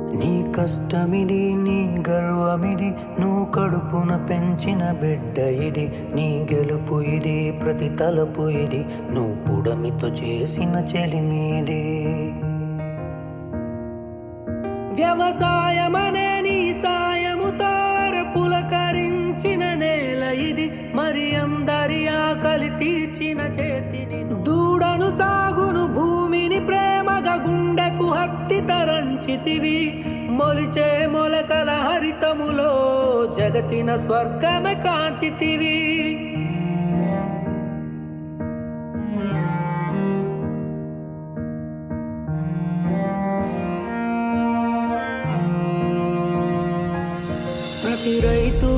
నీ కష్టమిది నీ గర్వమిది నువ్వు కడుపున పెంచిన బిడ్డ ఇది నీ గెలుపు ఇది ప్రతి తలపు ఇది నువ్వు పుడమితో చేసిన చెలిమీది వ్యవసాయమనే నీ సాయముతో పులకరించిన నేల ఇది మరి అందరి ఆకలి తీర్చిన చేతిని దూడను సాగును భూమిని ప్రేమగా గుండెకు హత్తి తరంచితివి మొలిచే మొలకల హరితములో జగతిన స్వర్గమే కాంచితివి ప్రతి రైతు